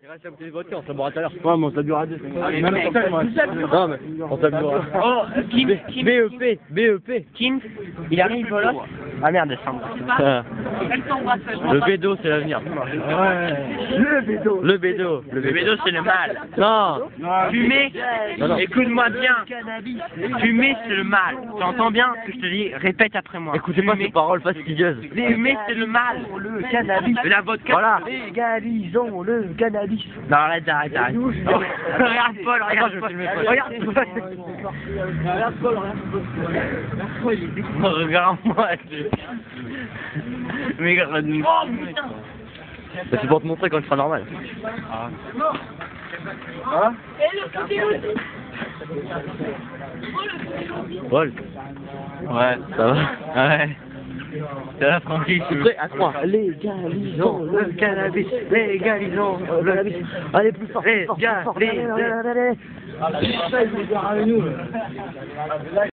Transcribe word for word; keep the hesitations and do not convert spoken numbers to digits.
Il reste la bouteille de vodka, on se la boira tout à l'heure. Ouais, mais on se la boira à deux. Non, mais on se la boira. Oh, Kim, Kim, B E P, B E P. Kim, il arrive au lot. Ah merde, elle s'embrasse. Le bédo, c'est l'avenir. Ouais. Le bédo. Le bédo. Le bédo, c'est le mal. Non. Fumer, Non, non. écoute-moi bien. Fumer, c'est le mal. Tu entends bien ce que je te dis? Répète après moi. Écoutez pas ces paroles fastidieuses. Fumer, c'est le mal. Le cannabis. Et la vodka. Voilà. Légalisons le cannabis. Non, arrête, arrête, arrête. Regarde Paul, regarde Paul. Regarde Paul. Regarde Paul, regarde Paul. Regarde-moi. Mais regarde-nous. Oh putain. Bah, c'est pour te montrer quand tu seras normal. Hein? Paul. Ouais, Ça va? ouais. Ça va, tranquille. Prêt à trois. Légalisons le cannabis. Légalisons le cannabis. Allez, plus fort, plus fort, plus fort. Allez, allez, allez, allez.